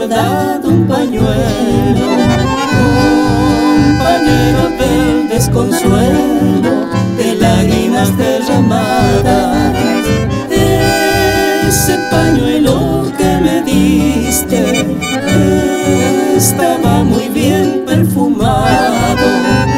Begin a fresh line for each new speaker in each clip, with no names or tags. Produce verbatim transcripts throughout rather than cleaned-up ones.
bordado un pañuelo, compañero del desconsuelo, de lágrimas derramadas. Ese pañuelo que me diste estaba muy bien perfumado,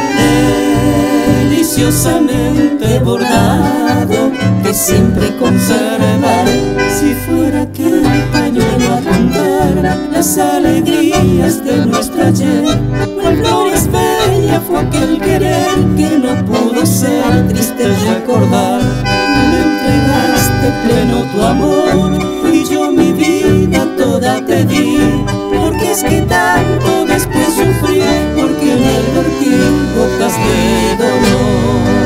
deliciosamente bordado, que siempre conservaré. Si fuera aquel pañuelo a contar las alegrías de nuestro ayer, la gloria es bella, fue aquel querer que no pudo ser triste recordar. Me entregaste pleno tu amor y yo mi vida toda te di, porque es que tanto después sufrí, porque en el vertir gotas de dolor.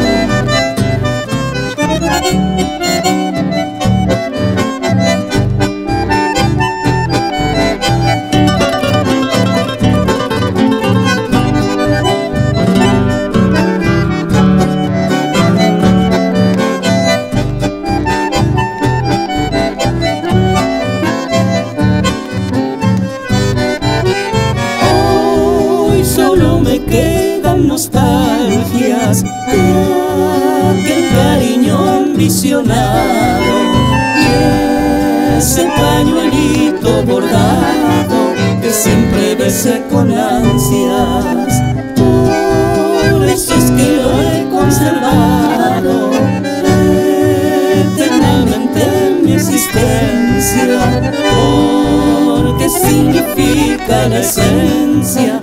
Solo me quedan nostalgias de aquel cariño ambicionado y ese pañuelito bordado que siempre besé con ansias. Por eso es que lo he conservado eternamente en mi existencia, porque significa la esencia